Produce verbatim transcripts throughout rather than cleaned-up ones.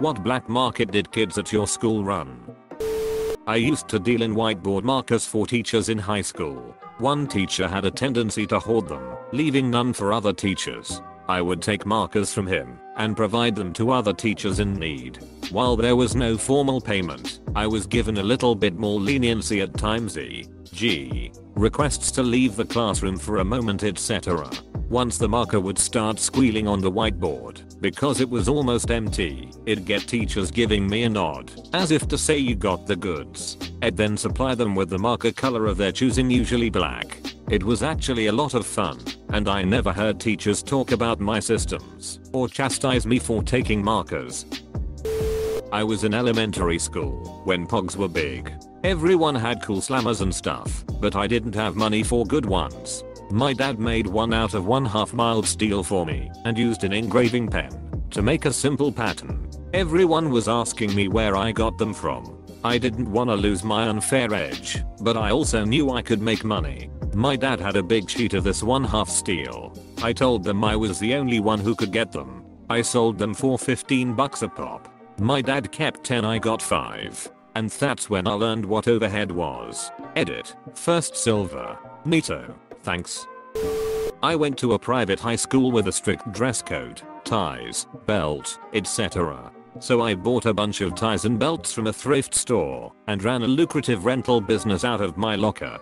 What black market did kids at your school run? I used to deal in whiteboard markers for teachers in high school. One teacher had a tendency to hoard them, leaving none for other teachers. I would take markers from him and provide them to other teachers in need. While there was no formal payment, I was given a little bit more leniency at times, for example requests to leave the classroom for a moment, et cetera. Once the marker would start squealing on the whiteboard because it was almost empty, it'd get teachers giving me a nod, as if to say you got the goods. I'd then supply them with the marker color of their choosing, usually black. It was actually a lot of fun, and I never heard teachers talk about my systems or chastise me for taking markers. I was in elementary school when pogs were big. Everyone had cool slammers and stuff, but I didn't have money for good ones. My dad made one out of one half mild steel for me and used an engraving pen to make a simple pattern. Everyone was asking me where I got them from. I didn't want to lose my unfair edge, but I also knew I could make money. My dad had a big sheet of this one half steel. I told them I was the only one who could get them. I sold them for fifteen bucks a pop. My dad kept ten, I got five. And that's when I learned what overhead was. Edit. First silver. Neato. Thanks. I went to a private high school with a strict dress code, ties, belt, et cetera. So I bought a bunch of ties and belts from a thrift store and ran a lucrative rental business out of my locker.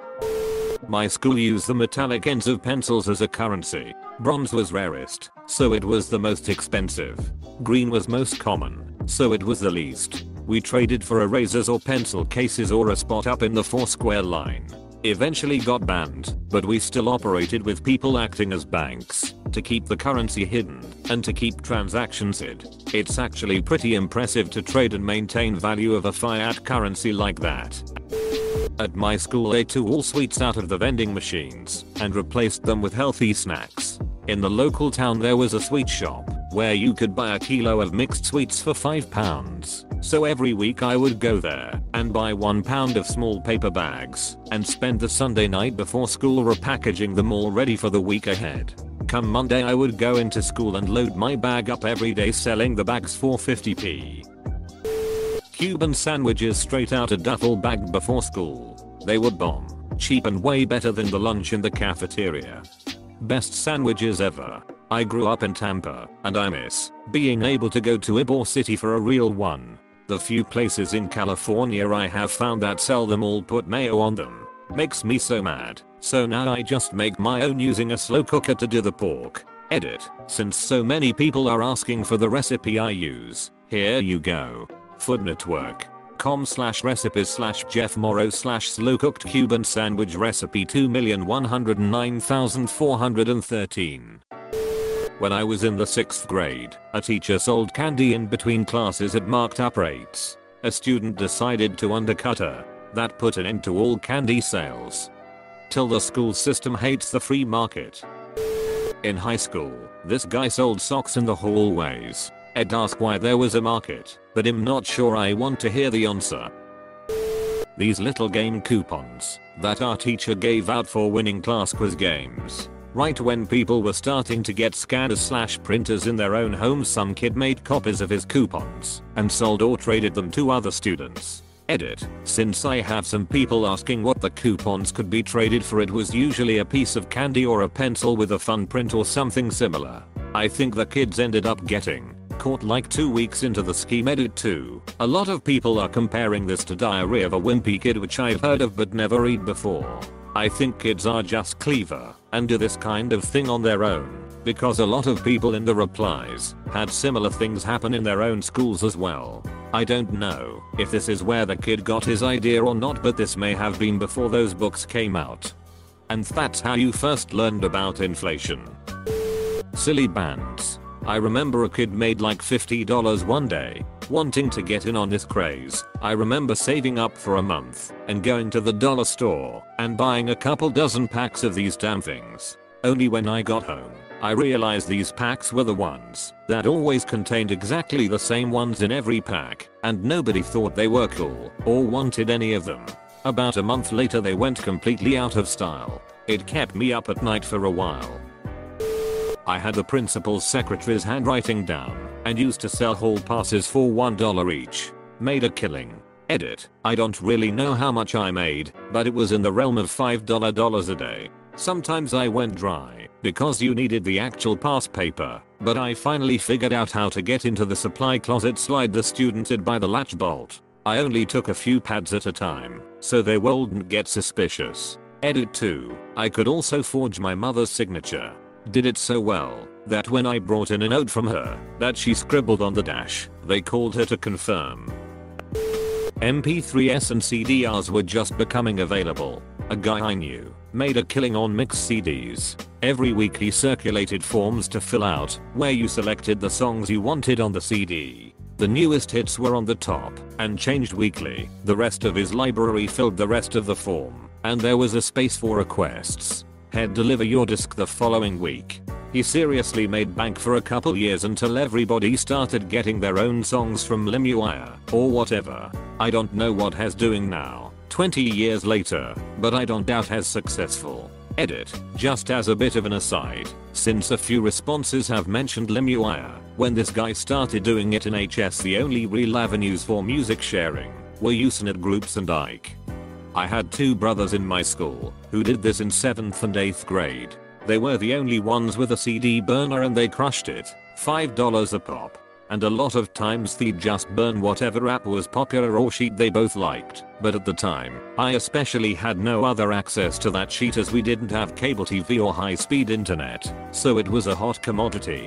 My school used the metallic ends of pencils as a currency. Bronze was rarest, so it was the most expensive. Green was most common, so it was the least. We traded for erasers or pencil cases or a spot up in the Foursquare line. Eventually got banned, but we still operated with people acting as banks to keep the currency hidden and to keep transactions hid. It's actually pretty impressive to trade and maintain value of a fiat currency like that. At my school, they took all sweets out of the vending machines and replaced them with healthy snacks. In the local town there was a sweet shop where you could buy a kilo of mixed sweets for five pounds. So every week I would go there and buy one pound of small paper bags and spend the Sunday night before school repackaging them all ready for the week ahead. Come Monday I would go into school and load my bag up every day, selling the bags for fifty p. Cuban sandwiches straight out a duffel bag before school. They were bomb, cheap and way better than the lunch in the cafeteria. Best sandwiches ever. I grew up in Tampa, and I miss being able to go to Ybor City for a real one. The few places in California I have found that sell them all put mayo on them. Makes me so mad. So now I just make my own using a slow cooker to do the pork. Edit. Since so many people are asking for the recipe I use, here you go. foodnetwork dot com slash recipes slash Jeff Morrow slash slow cooked Cuban sandwich recipe two million one hundred nine thousand four hundred thirteen. When I was in the sixth grade, a teacher sold candy in between classes at marked up rates. A student decided to undercut her. That put an end to all candy sales. Till the school system hates the free market. In high school, this guy sold socks in the hallways. I'd ask why there was a market, but I'm not sure I want to hear the answer. These little game coupons that our teacher gave out for winning class quiz games. Right when people were starting to get scanners slash printers in their own homes, some kid made copies of his coupons and sold or traded them to other students. Edit. Since I have some people asking what the coupons could be traded for, it was usually a piece of candy or a pencil with a fun print or something similar. I think the kids ended up getting caught like two weeks into the scheme. Edit too. A lot of people are comparing this to Diary of a Wimpy Kid, which I've heard of but never read before. I think kids are just clever and do this kind of thing on their own, because a lot of people in the replies had similar things happen in their own schools as well. I don't know if this is where the kid got his idea or not, but this may have been before those books came out. And that's how you first learned about inflation. Silly bands. I remember a kid made like fifty dollars one day, wanting to get in on this craze. I remember saving up for a month and going to the dollar store and buying a couple dozen packs of these damn things. Only when I got home, I realized these packs were the ones that always contained exactly the same ones in every pack, and nobody thought they were cool or wanted any of them. About a month later they went completely out of style. It kept me up at night for a while. I had the principal's secretary's handwriting down and used to sell hall passes for one dollar each. Made a killing. Edit. I don't really know how much I made, but it was in the realm of five dollars a day. Sometimes I went dry because you needed the actual pass paper, but I finally figured out how to get into the supply closet, slide the student in by the latch bolt. I only took a few pads at a time, so they wouldn't get suspicious. Edit two. I could also forge my mother's signature. Did it so well that when I brought in a note from her that she scribbled on the dash, they called her to confirm. M P threes and C D Rs were just becoming available. A guy I knew made a killing on mixed C Ds. Every week he circulated forms to fill out where you selected the songs you wanted on the C D. The newest hits were on the top and changed weekly. The rest of his library filled the rest of the form, and there was a space for requests. He'd deliver your disc the following week. He seriously made bank for a couple years until everybody started getting their own songs from LimeWire or whatever. I don't know what he's doing now, twenty years later, but I don't doubt he's successful. Edit. Just as a bit of an aside, since a few responses have mentioned LimeWire, when this guy started doing it in H S, the only real avenues for music sharing were Usenet groups and Ike. I had two brothers in my school who did this in seventh and eighth grade. They were the only ones with a C D burner and they crushed it, five dollars a pop. And a lot of times they'd just burn whatever app was popular or sheet they both liked. But at the time, I especially had no other access to that sheet as we didn't have cable T V or high-speed internet, so it was a hot commodity.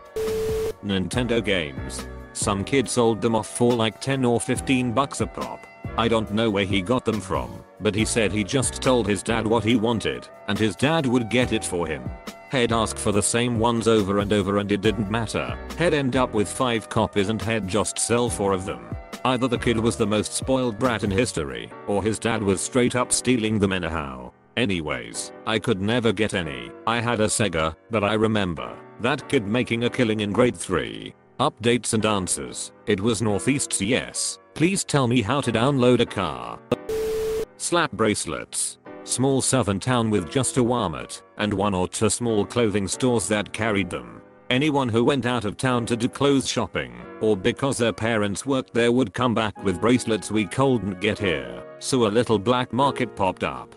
Nintendo games. Some kid sold them off for like ten or fifteen bucks a pop. I don't know where he got them from, but he said he just told his dad what he wanted, and his dad would get it for him. He'd ask for the same ones over and over and it didn't matter. He'd end up with five copies and he'd just sell four of them. Either the kid was the most spoiled brat in history, or his dad was straight up stealing them anyhow. Anyways, I could never get any. I had a Sega, but I remember that kid making a killing in grade three. Updates and answers. It was Northeast's yes. Please tell me how to download a car. Slap bracelets. Small southern town with just a Walmart and one or two small clothing stores that carried them. Anyone who went out of town to do clothes shopping or because their parents worked there would come back with bracelets we couldn't get here, so a little black market popped up.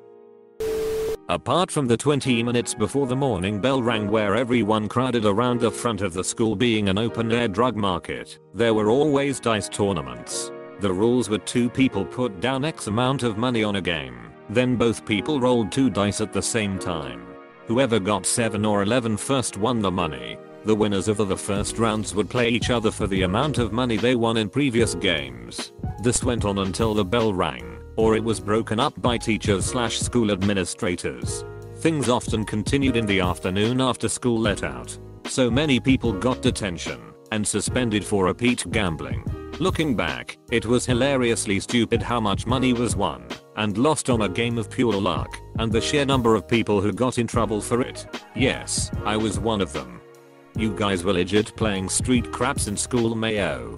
Apart from the twenty minutes before the morning bell rang where everyone crowded around the front of the school being an open-air drug market, there were always dice tournaments. The rules were two people put down X amount of money on a game, then both people rolled two dice at the same time. Whoever got seven or eleven first won the money. The winners of the first rounds would play each other for the amount of money they won in previous games. This went on until the bell rang, or it was broken up by teachers slash school administrators. Things often continued in the afternoon after school let out. So many people got detention and suspended for repeat gambling. Looking back, it was hilariously stupid how much money was won and lost on a game of pure luck, and the sheer number of people who got in trouble for it. Yes, I was one of them. You guys were legit playing street craps in school, mayo.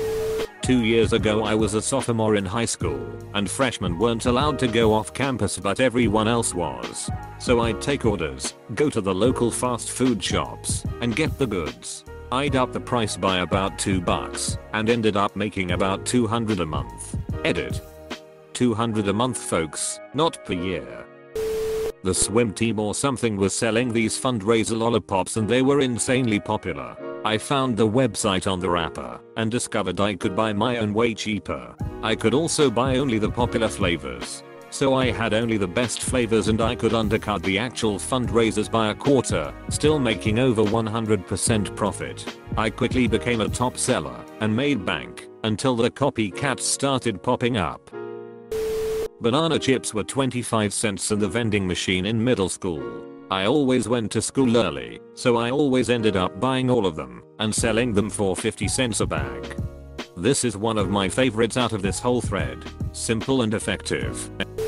Two years ago I was a sophomore in high school, and freshmen weren't allowed to go off campus but everyone else was. So I'd take orders, go to the local fast food shops, and get the goods. I'd up the price by about two bucks, and ended up making about two hundred a month. Edit. two hundred a month folks, not per year. The swim team or something was selling these fundraiser lollipops and they were insanely popular. I found the website on the wrapper and discovered I could buy my own way cheaper. I could also buy only the popular flavors. So I had only the best flavors and I could undercut the actual fundraisers by a quarter, still making over one hundred percent profit. I quickly became a top seller and made bank until the copycats started popping up. Banana chips were twenty-five cents in the vending machine in middle school. I always went to school early, so I always ended up buying all of them and selling them for fifty cents a bag. This is one of my favorites out of this whole thread. Simple and effective.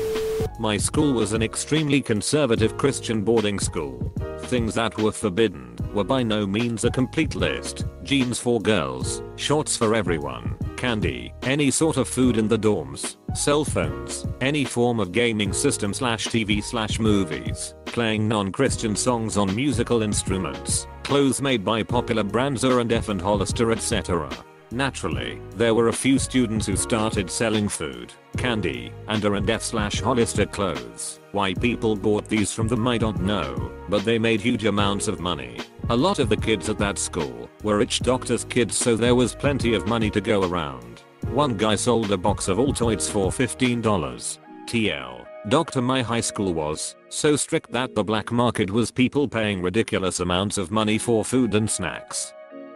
My school was an extremely conservative Christian boarding school. Things that were forbidden were by no means a complete list. Jeans for girls, shorts for everyone, candy, any sort of food in the dorms, cell phones, any form of gaming system slash T V slash movies, playing non-Christian songs on musical instruments, clothes made by popular brands R and F and Hollister, et cetera. Naturally, there were a few students who started selling food, candy, and R and F slash Hollister clothes. Why people bought these from them I don't know, but they made huge amounts of money. A lot of the kids at that school were rich doctors' kids, so there was plenty of money to go around. One guy sold a box of Altoids for fifteen dollars. T L. Doctor My high school was so strict that the black market was people paying ridiculous amounts of money for food and snacks.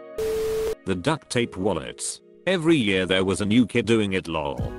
The duct tape wallets. Every year there was a new kid doing it, lol.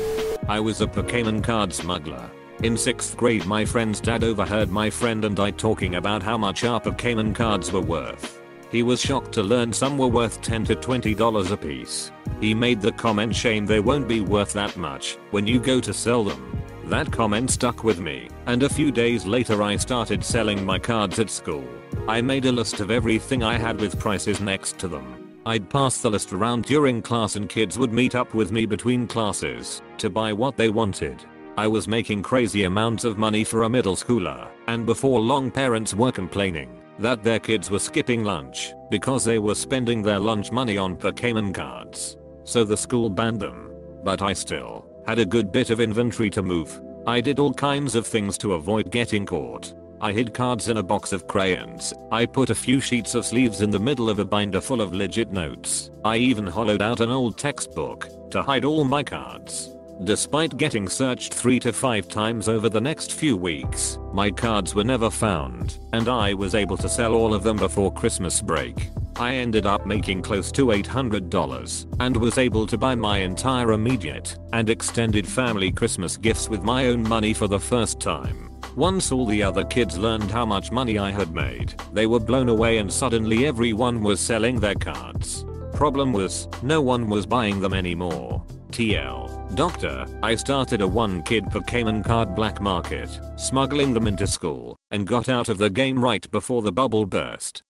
I was a Pokemon card smuggler. In sixth grade my friend's dad overheard my friend and I talking about how much our Pokemon cards were worth. He was shocked to learn some were worth ten to twenty dollars a piece. He made the comment, shame they won't be worth that much when you go to sell them. That comment stuck with me, and a few days later I started selling my cards at school. I made a list of everything I had with prices next to them. I'd pass the list around during class and kids would meet up with me between classes to buy what they wanted. I was making crazy amounts of money for a middle schooler, and before long parents were complaining that their kids were skipping lunch because they were spending their lunch money on Pokemon cards. So the school banned them. But I still had a good bit of inventory to move. I did all kinds of things to avoid getting caught. I hid cards in a box of crayons. I put a few sheets of sleeves in the middle of a binder full of legit notes. I even hollowed out an old textbook to hide all my cards. Despite getting searched three to five times over the next few weeks, my cards were never found, and I was able to sell all of them before Christmas break. I ended up making close to eight hundred dollars and was able to buy my entire immediate and extended family Christmas gifts with my own money for the first time. Once all the other kids learned how much money I had made, they were blown away and suddenly everyone was selling their cards. Problem was, no one was buying them anymore. T L. Doctor, I started a one kid Pokemon card black market, smuggling them into school, and got out of the game right before the bubble burst.